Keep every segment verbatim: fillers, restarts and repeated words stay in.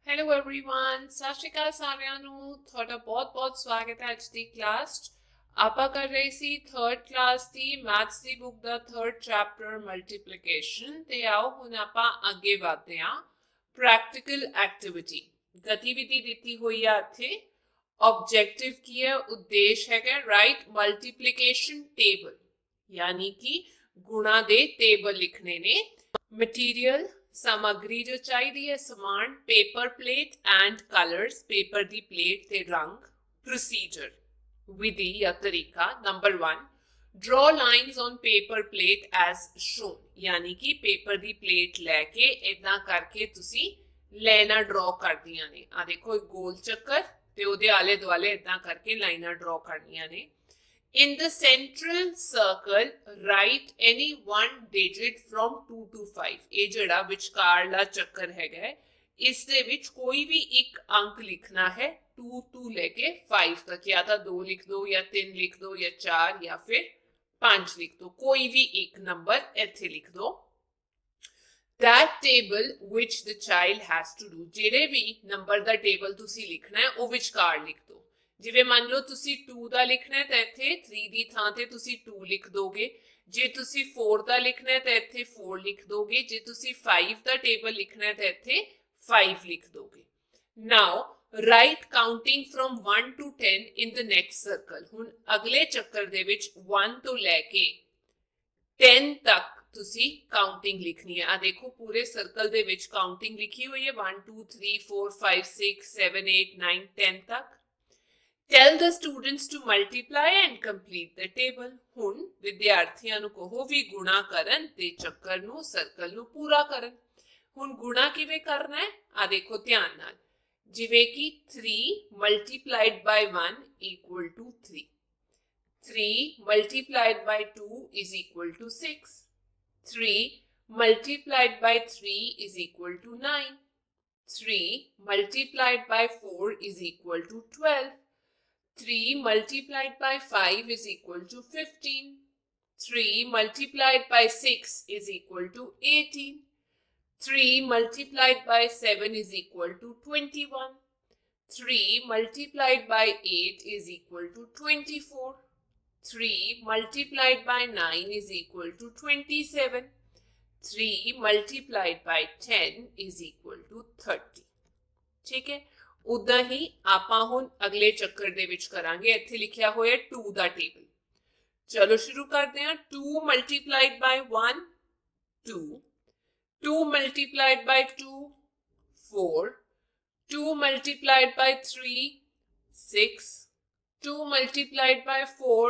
Hello everyone, सत श्री अकाल सारिਆਂ ਨੂੰ। ਤੁਹਾਡਾ ਬਹੁਤ-ਬਹੁਤ ਸਵਾਗਤ ਹੈ ਅੱਜ ਦੀ ਕਲਾਸ 'ਚ। ਆਪਾਂ ਕਰ ਰਹੇ ਸੀ ਥਰਡ ਕਲਾਸ ਦੀ ਮੈਥਸ ਦੀ ਬੁੱਕ ਦਾ ਥਰਡ ਚੈਪਟਰ ਮਲਟੀਪਲੀਕੇਸ਼ਨ ਤੇ ਆਓ ਹੁਣ ਆਪਾਂ ਅੱਗੇ ਵਧਦੇ ਹਾਂ। ਪ੍ਰੈਕਟੀਕਲ ਐਕਟੀਵਿਟੀ ਗਤੀਵਿਧੀ ਦਿੱਤੀ ਹੋਈ ਆ ਇੱਥੇ। ऑब्जेक्टिव की है, उद्देश्य है राइट मल्टीप्लिकेशन टेबल यानी कि गुणा दे टेबल लिखने ने। मटीरियल सामग्री जो चाहिए है समान paper plate and colours, paper दी प्लेट ते रंग। प्रोसीजर विधि या तरीका number one, draw lines on paper plate as shown यानी कि पेपर दी प्लेट लैके इदा करके तुसी लाइना ड्रॉ कर दियां ने। आ देखो एक गोल चक्कर ਤੇ ਉਹਦੇ ਆਲੇ ਦੁਆਲੇ ਇਦਾਂ ਕਰਕੇ ਲਾਈਨਾਂ ਡਰਾ ਕਰਨੀਆਂ ਨੇ। in the central circle write any one digit from two to five। ਇਹ ਜਿਹੜਾ ਵਿਚਕਾਰਲਾ ਚੱਕਰ ਹੈਗਾ ਇਸ ਦੇ ਵਿੱਚ ਕੋਈ ਵੀ ਇੱਕ ਅੰਕ ਲਿਖਣਾ ਹੈ two ਤੋਂ ਲੈ ਕੇ five तक, या ਤਾਂ दो ਲਿਖ ਦੋ ਜਾਂ तीन ਲਿਖ ਦੋ ਜਾਂ चार ਜਾਂ ਫਿਰ पांच लिख दो, कोई भी एक नंबर ਇੱਥੇ लिख दो। that table which the child has to do, ਜਿਹੜੇ ਵੀ ਨੰਬਰ ਦਾ ਟੇਬਲ ਤੁਸੀਂ ਲਿਖਣਾ ਹੈ ਉਹ ਵਿਚਕਾਰ ਲਿਖ ਦੋ। ਜਿਵੇਂ ਮੰਨ ਲਓ ਤੁਸੀਂ two ਦਾ ਲਿਖਣਾ ਹੈ ਤਾਂ ਇੱਥੇ three ਦੀ ਥਾਂ ਤੇ ਤੁਸੀਂ two ਲਿਖ ਦੋਗੇ। ਜੇ ਤੁਸੀਂ four ਦਾ ਲਿਖਣਾ ਹੈ ਤਾਂ ਇੱਥੇ four ਲਿਖ ਦੋਗੇ। ਜੇ ਤੁਸੀਂ five ਦਾ ਟੇਬਲ ਲਿਖਣਾ ਹੈ ਤਾਂ ਇੱਥੇ five ਲਿਖ ਦੋਗੇ। now write counting from one to ten in the next circle। ਹੁਣ ਅਗਲੇ ਚੱਕਰ ਦੇ ਵਿੱਚ one ਤੋਂ ਲੈ ਕੇ ten ਤੱਕ ਤੁਸੀਂ ਕਾਊਂਟਿੰਗ ਲਿਖਣੀ ਹੈ। ਆ ਦੇਖੋ ਪੂਰੇ ਸਰਕਲ ਦੇ ਵਿੱਚ ਕਾਊਂਟਿੰਗ ਲਿਖੀ ਹੋਈ ਹੈ one two three four five six seven eight nine ten ਤੱਕ। tell the students to multiply and complete the table। ਹੁਣ ਵਿਦਿਆਰਥੀਆਂ ਨੂੰ ਕਹੋ ਵੀ ਗੁਣਾ ਕਰਨ ਤੇ ਚੱਕਰ ਨੂੰ ਸਰਕਲ ਨੂੰ ਪੂਰਾ ਕਰਨ। ਹੁਣ ਗੁਣਾ ਕਿਵੇਂ ਕਰਨਾ ਹੈ ਆ ਦੇਖੋ ਧਿਆਨ ਨਾਲ। ਜਿਵੇਂ ਕਿ three multiplied by one equal to three, three multiplied by two is equal to six, three multiplied by three is equal to nine, three multiplied by four is equal to twelve, three multiplied by five is equal to fifteen, three multiplied by six is equal to eighteen, three multiplied by seven is equal to twenty-one, three multiplied by eight is equal to twenty-four, three multiplied by nine is equal to twenty-seven, three multiplied by ten is equal to thirty। ठीक है, उदा ही आपां हुण अगले चक्कर दे विच करांगे। इत्थे लिखिया होया two दा टेबल। चलो शुरू करते हैं। two multiplied by one two, two multiplied by two four, two multiplied by three six, two multiplied by four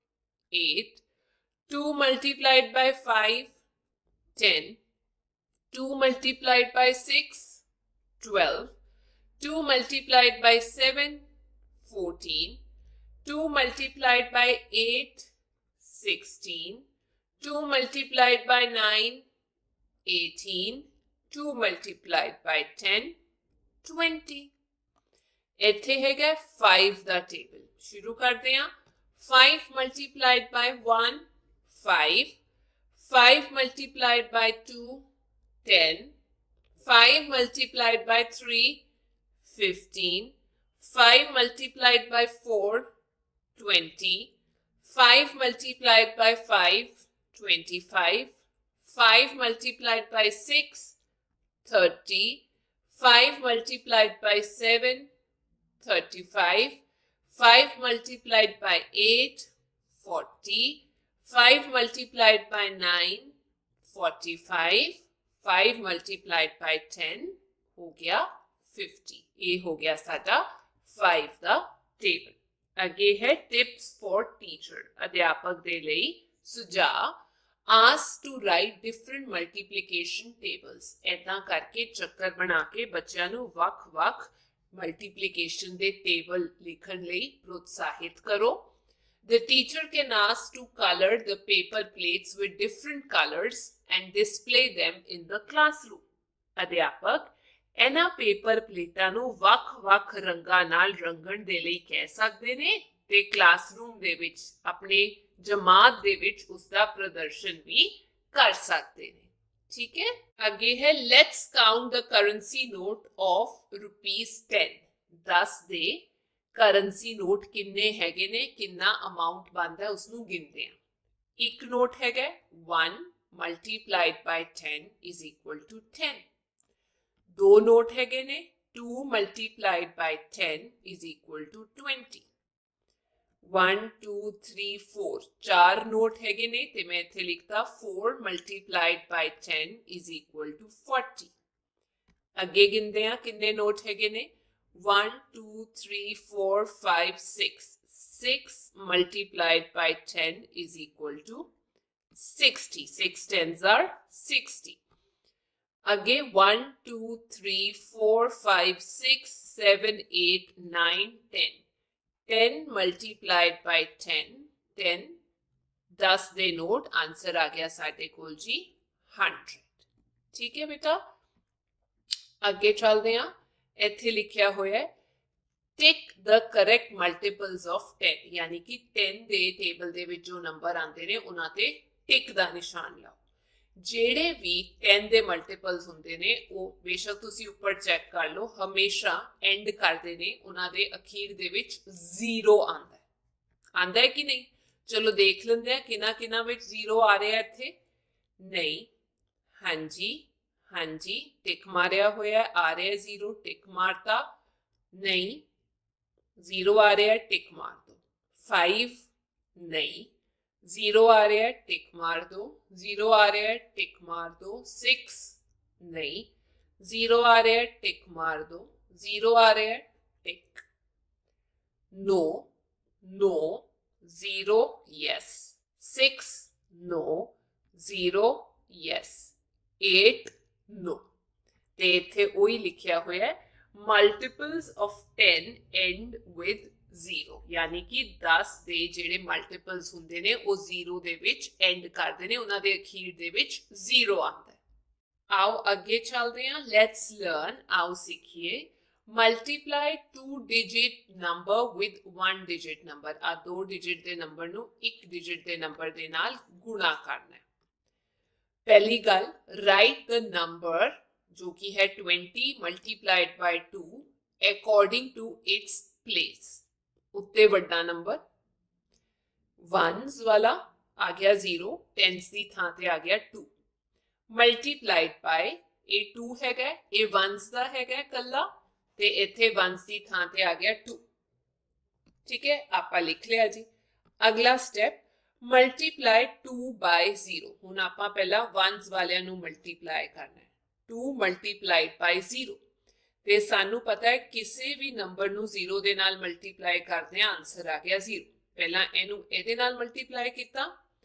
eight, two multiplied by five ten, two multiplied by six twelve, two multiplied by seven fourteen, two multiplied by eight sixteen, two multiplied by nine eighteen, two multiplied by ten twenty। ਇੱਥੇ ਹੈਗਾ five ਦਾ table. ਸ਼ੁਰੂ ਕਰਦੇ ਹਾਂ। five multiplied by one five, five multiplied by two ten, five multiplied by three fifteen, five multiplied by four twenty, five multiplied by five twenty-five, five multiplied by six thirty, five multiplied by seven thirty-five, five multiplied by eight forty, five multiplied by nine forty-five, five multiplied by ten हो गया fifty। ये हो गया साडा five ਦਾ table. ਅੱਗੇ ਹੈ tips for teacher, ਅਧਿਆਪਕ ਦੇ ਲਈ ਸੁਝਾਅ। ask to write different multiplication tables। ਇਦਾਂ ਕਰਕੇ ਚੱਕਰ ਬਣਾ ਕੇ ਬੱਚਿਆਂ ਨੂੰ ਵੱਖ-ਵੱਖ मल्टीप्लिकेशन दे टेबल लिखण लई प्रोत्साहित करो। The teacher can ask to color the paper plates with different colors and display them in the classroom। अध्यापक ਇਹਨਾਂ पेपर प्लेटां ਨੂੰ ਵੱਖ-ਵੱਖ रंगां ਨਾਲ ਰੰਗਣ ਦੇ ਲਈ ਕਹਿ ਸਕਦੇ ਨੇ ਤੇ ਕਲਾਸਰੂਮ ਦੇ ਵਿੱਚ ਆਪਣੇ ਜਮਾਤ ਦੇ ਵਿੱਚ ਉਸ ਦਾ ਪ੍ਰਦਰਸ਼ਨ ਵੀ ਕਰ ਸਕਦੇ ਨੇ। ठीक है। आगे है let's count the currency note of rupees ten. दस दे करंसी नोट किन्ने हैगे ने, किन्ना अमाउंट बनता है उसनू गिनते हैं। एक नोट हैगा one multiplied by ten is equal to ten. दो नोट हैगे ने two multiplied by ten is equal to twenty. One two three four चार नोट हैगे ने ते मैं इत्थे लिखता four multiplied by ten is equal to forty. अगे गिनते हैं किन्ने नोट हैगे ने one two three four five six. Six multiplied by ten is equal to sixty. Six tens are sixty. अगे one two three four five six seven eight nine ten. Ten multiplied by ten ten. दस दे note answer आ गया साडे कोल जी hundred. ठीक है बेटा, अगे चलते हैं। इत्थे लिखिया होया tick the correct multiples of ten, यानी कि टेन दे टेबल दे विच जो नंबर आते ने उन्हां ते टिक दा निशान लाओ। जेड़े भी टेन दे मल्टीपल्स हुंदे ने वो बेशक तुसी ऊपर चेक कर लो, हमेशा एंड करदे ने उन्हां दे अखीर दे विच जीरो आंदा है। आंदा है कि नहीं? चलो देख लेंदे हैं किना किना विच जीरो आ रहा है इत्थे। नहीं, हाँ जी हाँ जी, टिक मारिया होया आ रहा है जीरो, टिक मारता। नहीं, जीरो आ रहा है, टिक मार दो। फाइव नहीं, जीरो आ रहा है, टिक मार दो। जीरो आ रहा है, टिक मार दो। सिक्स नहीं, जीरो आ रहा है, टिक मार दो। जीरो आ रहा है, tick. No no, zero yes. Six no, zero yes. Eight no. ते इत्थे ओही लिखिया होया है multiples of ten and with zero, यानी कि दस दे जेड़े मल्टीपल्स हुंदे ने वो जीरो दे विच एंड करदे ने, उन्हां दे अखीर दे विच जीरो आंदा है। आओ अगे चलते हैं, लेट्स लर्न। आओ सीखिए multiply two digit number with one digit number. आ दो डिजिट दे नंबर नू एक डिजिट दे नंबर दे नाल गुणा करना है। पहली गल, राइट द नंबर जो कि है twenty multiplied by two according to its place. उत्ते वड्डा नंबर वंस वाला आ गया जीरो, टेंस दी थां ते आ गया टू। मल्टीप्लाइड बाय ए टू हैगा, ए वंस दा हैगा कल्ला, ते इत्थे वंस दी थां ते आ गया टू। ठीक है, आपां लिख लिया जी। अगला step, multiply two by zero. हुण आपां पहला वंस वालियां नू मल्टीप्लाई करना है। टू मल्टीप्लाइड बाय जीरो, ते सानू पता है किसी भी नंबर नू जीरो दे नाल मल्टीप्लाई करते हैं आंसर आ गया जीरो। पहला इनू एदे नाल मल्टीप्लाई किया,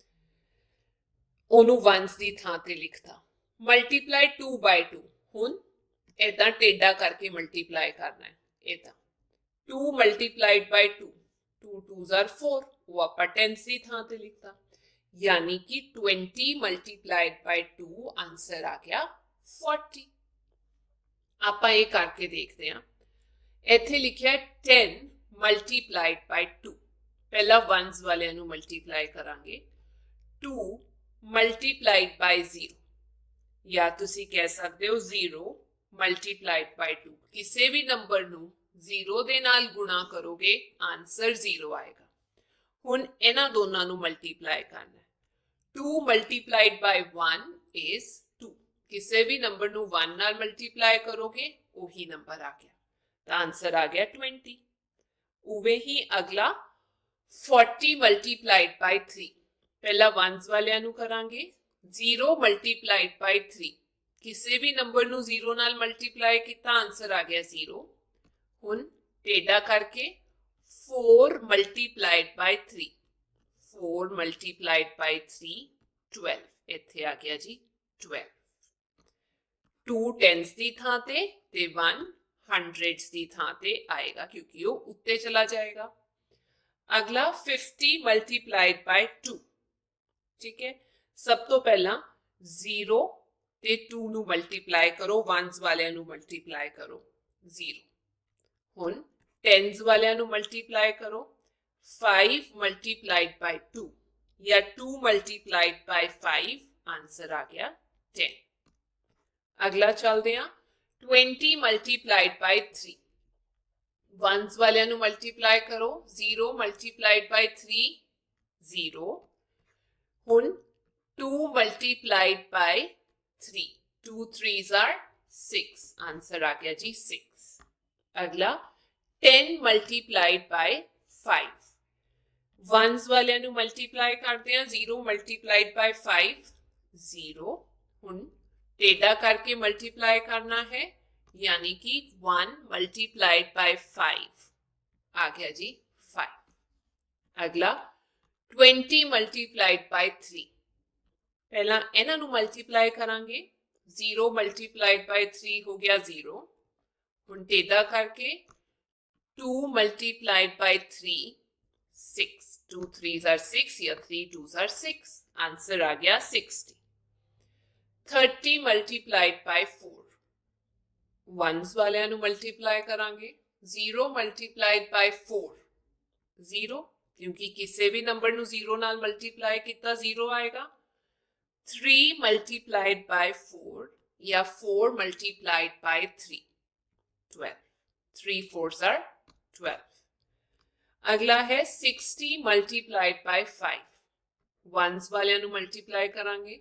ओनू वंस दी थां ते लिखता। मल्टीप्लाई टू बाय टू, हुण इदां टेढ़ा करके मल्टीप्लाई करना है। इदां two multiplied by two, two two जार फोर, वो आपां टेंस दी थां ते लिखता। यानी कि twenty multiplied by two answer आ गया फोर्टी। आपां ये करके देखते हैं। इत्थे लिखिया टेन मल्टीप्लाइड बाय टू। पहला वंस वाले नू मल्टीप्लाई करांगे। टू मल्टीप्लाइड बाय जीरो, या तुसी कह सकते हो जीरो मल्टीप्लाइड बाय टू। किसी भी नंबर नू जीरो दे नाल गुणा करोगे आंसर जीरो आएगा। हुण इन्हां दोनों नू मल्टीप्लाई करना है। Two multiplied by one is two. किसी भी नंबर नू वन नाल मल्टीप्लाई करोगे वही नंबर आ गया, तो आंसर आ गया ट्वेंटी। उवे ही अगला फोर्टी मल्टीप्लाइड बाय थ्री। पहला वंस वालियां नू करांगे। जीरो मल्टीप्लाइड बाय थ्री, किसी भी नंबर नू जीरो नाल मल्टीप्लाई किया आंसर आ गया जीरो। हुण टेढ़ा करके four multiplied by three. Four multiplied by three twelve. इत्थे आ गया जी ट्वेल्व। टू टेंस दी थां ते ते वन हंड्रेड्स दी थां ते आएगा, क्योंकि वो उत्ते चला जाएगा। अगला फिफ्टी मल्टीप्लाइड बाय टू। ठीक है, सब तो पहला जीरो ते टू नू मल्टीप्लाई करो, वंस वाले नू मल्टीप्लाई करो जीरो। हुण टेंस वाले नू मल्टीप्लाई करो। फाइव मल्टीप्लाइड बाय टू या two multiplied by five, answer आ गया टेन। अगला चलते हैं twenty multiplied by three ones वाले नु मल्टीप्लाई करो zero multiplied by three zero हुन two multiplied by three two threes are six answer आ गया जी सिक्स। अगला ten multiplied by five ones वाले नु मल्टीप्लाई करते हैं zero multiplied by five zero हुन टेढ़ा करके मल्टीप्लाई करना है यानी कि वन मल्टीप्लाइड बाय फाइव आ गया जी फाइव। अगला ट्वेंटी मल्टीप्लाइड बाय थ्री पहला इन्हां नू मल्टीप्लाई करांगे जीरो मल्टीप्लाइड बाय थ्री हो गया जीरो हुण टेढ़ा करके two multiplied by three six two threes are six या three twos are six answer आ गया sixty. Thirty multiplied by four ones वाले नु मल्टीप्लाई करांगे zero multiplied by four zero क्योंकि किसी भी नंबर नु जीरो नाल मल्टीप्लाई कितना जीरो आएगा। थ्री मल्टीप्लाइड बाय फोर या four multiplied by three twelve three fours are twelve. अगला है sixty multiplied by five ones वाले नु मल्टीप्लाई करांगे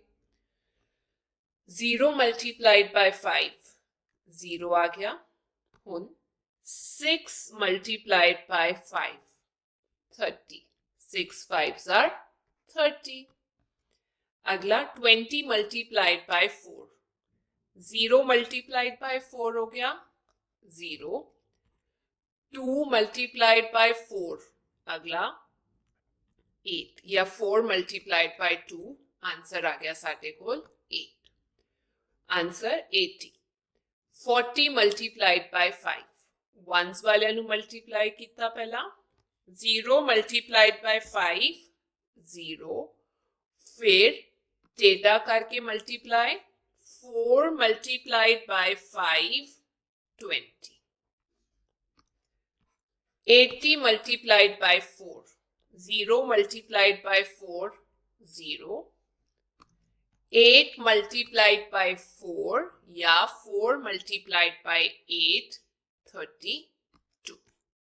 zero multiplied by five zero आ गया हुन six multiplied by five thirty six fives are thirty. अगला twenty multiplied by four zero multiplied by four हो गया zero two multiplied by four अगला एट या four multiplied by two answer आ गया साडे कोल eight answer eighty. Forty multiplied by five ones वाले नु मल्टीप्लाई कितना पहला zero multiplied by five zero फिर टेढ़ा करके multiply four multiplied by five twenty. Eighty multiplied by four zero multiplied by four zero eight multiplied by four या four multiplied by eight thirty two.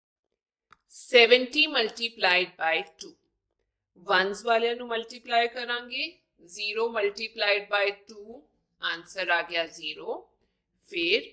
Seventy multiplied by two ones वाले नु multiply करांगे zero multiplied by two answer आ गया zero फिर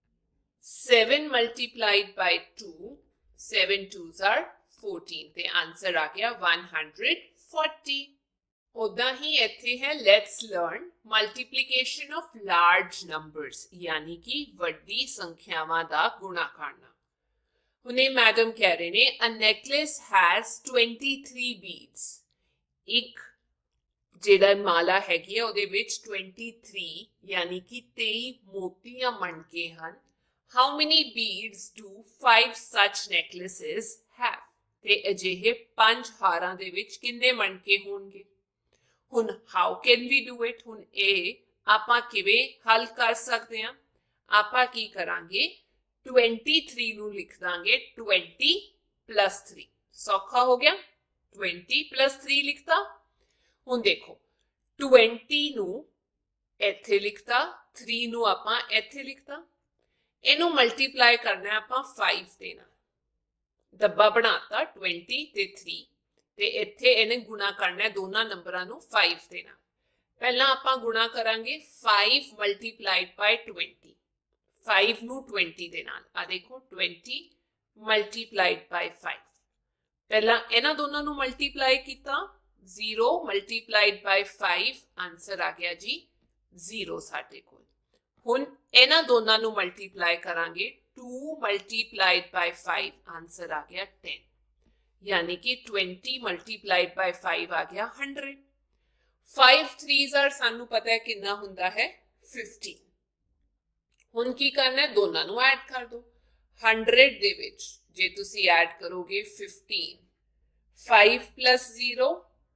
seven multiplied by two seven twos are fourteen ते answer आ गया वन हंड्रेड फोर्टी। उदा ही इत्थे है let's learn multiplication of large numbers यानी कि वड्डी संख्यावां दा गुणा करना। हुणे मैडम कह रहे ने a necklace has twenty three beads एक जेड़ा माला हैगी है ओदे विच ट्वेंटी थ्री यानी कि तेईस मोतियां मणके हन। How many beads do five such necklaces have ते अजिहे पंज हारां दे विच किन्ने मणके होणगे। हुन how can we do it हुन ए आपां किवें हल कर सकते हैं आपां की करांगे ट्वेंटी थ्री नू लिख दांगे ट्वेंटी प्लस थ्री सौखा हो गया ट्वेंटी प्लस थ्री लिखता। हुन देखो ट्वेंटी नू इत्थे लिखता थ्री नू आपां इत्थे लिखता इनू मल्टीप्लाई करना है आपां फाइव दे नाल डब्बा बनाता ट्वेंटी ते थ्री ते इत्थे इन्हें गुणा करना है दोनों नंबरां नू फाइव दे नाल। पहला आपां गुणा करांगे five multiplied by twenty five नू ट्वेंटी दे नाल आ देखो ट्वेंटी मल्टीप्लाइड बाय फाइव पहला इन्हां दोनों नू मल्टीप्लाई किया zero multiplied by five answer आ गया जी जीरो साडे कोल। हुण इन्हां दोनों नू मल्टीप्लाई करांगे two multiplied by five answer आ गया टेन यानी कि ट्वेंटी मल्टीप्लाइड बाय फाइव आ गया हंड्रेड। फाइव थ्रीज आर सानू पता है कितना हुंदा है फिफ्टीन। हुण की करना है दोनों नू ऐड कर दो हंड्रेड दे विच जे तुसी ऐड करोगे fifteen five plus zero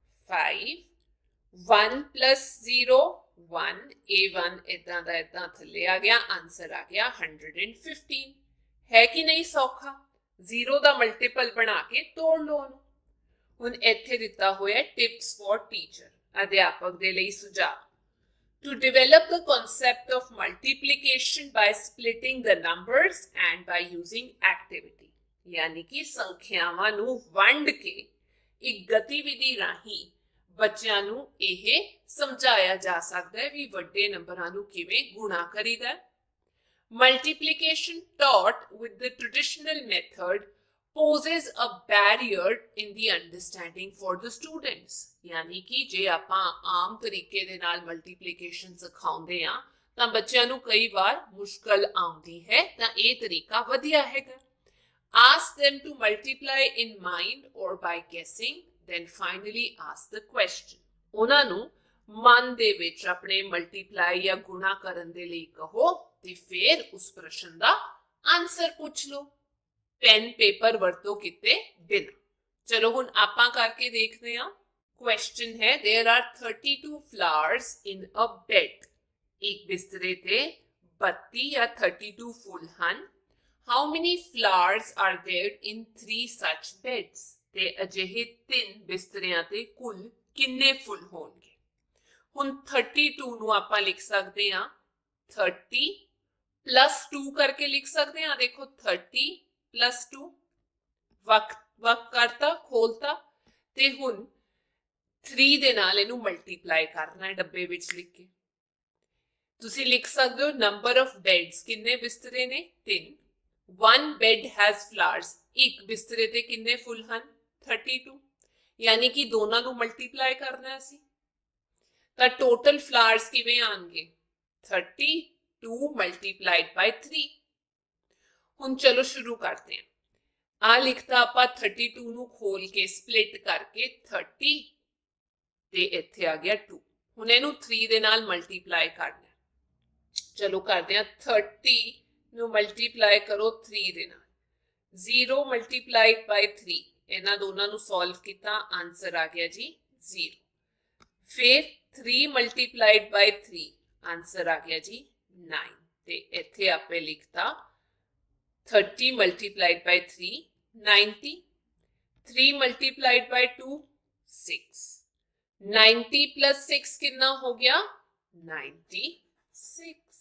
five one plus zero one ए वन इदा दा इदा थले आ गया आंसर आ गया हंड्रेड एंड फिफ्टीन। है कि नहीं सौखा जीरो दा मल्टीपल बना के तोड़ लो। हुण इत्थे दिता होया टिप्स फॉर टीचर अध्यापक दे लई सुझाव To develop the concept of multiplication by splitting the numbers and by using activity, यानी कि संख्यावां नू वंड के एक गतिविधि राही बच्चों नू यह समझाया जा सकता है भी वड्डे नंबरां नू किवें गुणा करीदा है। Multiplication taught with the traditional method poses a barrier in the understanding for the students, यानी कि जे आपां आम तरीके दे नाल मल्टीप्लिकेशन सिखाउंदे आ तां बच्चों नू कई बार मुश्किल आउंदी है, तां इह तरीका वधिया हैगा। Ask them to multiply in mind or by guessing, then finally ask the question. उन्हां नू मन दे विच अपने मल्टीप्लाई या गुणा करन दे लई कहो ते फिर उस प्रश्न दा आंसर पूछ लो, पेन पेपर वरतो किते बिना। चलो हुण आपां करके देखते हैं। क्वेश्चन है, there are thirty two flowers in a bed. एक बिस्तरे ते बत्ती या थर्टी टू फुल हन। How many flowers are there in three such beds? ते अजिहे तीन बिस्तरियां ते कुल किन्ने फुल होणगे? हुण थर्टी टू नू आपां लिख सकते हैं थर्टी प्लस टू करके लिख सकते हैं। देखो थर्टी प्लस टू वक वक करता खोलता ते हुण थ्री दे नाल इनू मल्टीप्लाई करना है डब्बे विच लिख के। तुसी लिख सकते हो नंबर ऑफ बेड्स, किन्ने बिस्तरे ने? तीन। वन बेड हैज फ्लावर्स, एक बिस्तरे ते किन्ने फुल हन? थर्टी टू, यानी कि दोनों नू मल्टीप्लाई करना है असी। तां टोटल फ्लावर्स किवें आणगे? Thirty two multiplied by three. हुण चलो शुरू करते हैं। आ लिखता आपां थर्टी टू नू खोल के स्प्लिट करके थर्टी ते इत्थे आ गया टू। हुण इहनू थ्री दे नाल मल्टीप्लाई करना है। चलो करते हैं। थर्टी नू मल्टीप्लाई करो थ्री दे नाल। जीरो मल्टीप्लाइड बाय थ्री, इन्हां दोनों नू सॉल्व किया, आंसर आ गया जी जीरो। फिर three multiplied by three, answer आ गया जी नाइन। ते इत्थे आपे लिखता thirty multiplied by three, ninety. Three multiplied by two, six. Ninety plus six कितना हो गया? Ninety six.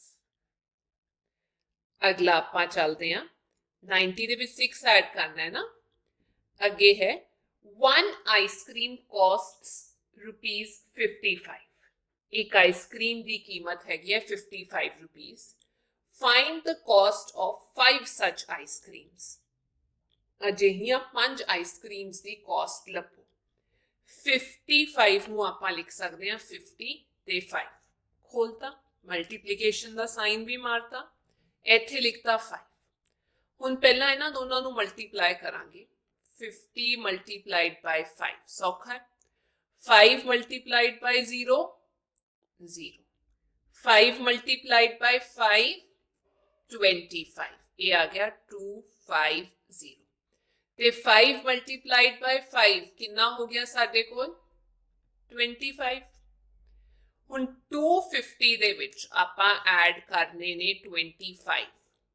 अगला आपां चलते हैं। नाइनटी दे विच सिक्स ऐड करना है ना। अगे है one ice cream costs rupees fifty five. एक आइसक्रीम की कीमत हैगी है fifty five rupees. Find the cost of five such ice creams. अजिहियां पंज आइसक्रीम्स की कॉस्ट लभो। फिफ्टी फाइव नू आपां लिख सकते हैं फिफ्टी ते फाइव। खोलता, मल्टीप्लीकेशन का साइन भी मारता, इत्थे लिखता फाइव। हुण पहला इन्हां दोनों नू मल्टीप्लाई करांगे। फिफ्टी मल्टीप्लाइड बाय फाइव सौखा है। Five multiplied by zero, zero. Five multiplied by five, twenty five. ये आ गया टू फाइव जीरो। ते फाइव मल्टीप्लाइड बाय फाइव कितना हो गया साडे कोल? Twenty five. हुण टू फिफ्टी दे विच आपां ऐड करने ने twenty five.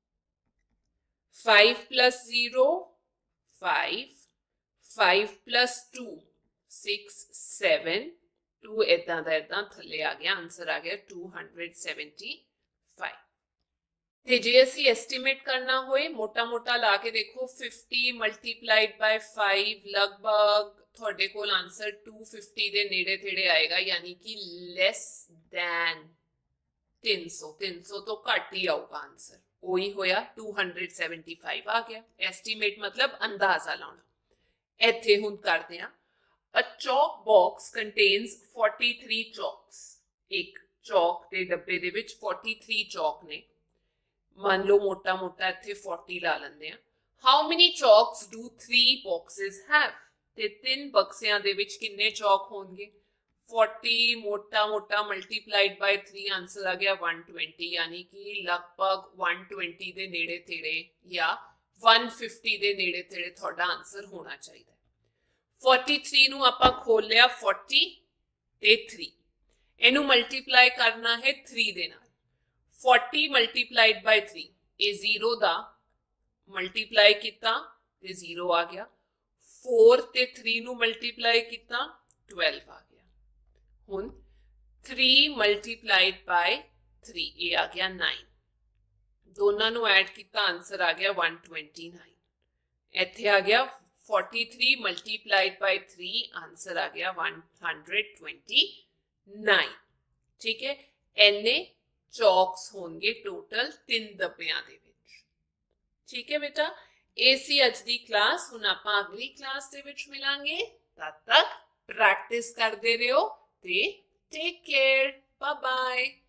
Five plus zero, five. Five plus two, six, seven. Two इदा दा इदा थले आ गया, आंसर आ गया टू हंड्रेड सेवेंटी फाइव। ते जे असी एस्टीमेट करना होए मोटा मोटा ला के देखो फिफ्टी मल्टीप्लाइड बाय फाइव लगभग थोड़े कोल आंसर टू फिफ्टी दे नेड़े तेड़े आएगा, यानी कि लेस दैन तीन सौ। तीन सौ तो घट ही आऊगा आंसर। वही होया टू हंड्रेड सेवेंटी फाइव आ गया। एस्टीमेट मतलब अंदाजा लाना। इत्थे हुण करदे आ। A chalk box contains forty-three chalks. एक चौक के डब्बे दे विच forty-three चौक ने। मान लो मोटा मोटा इत्थे forty ला लैंदे आ। How many chalks do three boxes have? ते तीन बक्सियां दे विच किन्ने चौक होंगे? forty मोटा मोटा मल्टीप्लाइड बाय थ्री, आंसर आ गया वन ट्वेंटी, यानी कि लगभग वन ट्वेंटी दे नेड़े तेड़े या वन फिफ्टी दे नेड़े तेड़े थोड़ा आंसर होना चाहिए। फोर्टी थ्री नू आपां खोल लिया फोर्टी ते थ्री। इनू मल्टीप्लाई करना है थ्री दे नाल। फोर्टी मल्टीप्लाइड बाय थ्री, ये जीरो दा मल्टीप्लाई किता ते जीरो आ गया। फोर ते थ्री नू मल्टीप्लाई किता, ट्वेल्व आ गया। हुण थ्री मल्टीप्लाइड बाय थ्री, ये आ गया नाइन। दोनों ਨੂੰ ਐਡ ਕੀਤਾ, आंसर आ गया वन ट्वेंटी नाइन। ਇੱਥੇ आ गया forty three multiplied by three, answer आ गया वन ट्वेंटी नाइन। ठीक है, एने चौक्स होंगे टोटल तीन डब्बियां दे विच। ठीक है बेटा, ਇਹ ਸੀ ਅੱਜ ਦੀ ਕਲਾਸ। ਹੁਣ ਆਪਾਂ ਅਗਲੀ ਕਲਾਸ ਦੇ ਵਿੱਚ ਮਿਲਾਂਗੇ। ਤਦ ਤੱਕ ਪ੍ਰੈਕਟਿਸ ਕਰਦੇ ਰਹੋ ਤੇ ਟੇਕ ਕੇਅਰ। Bye bye.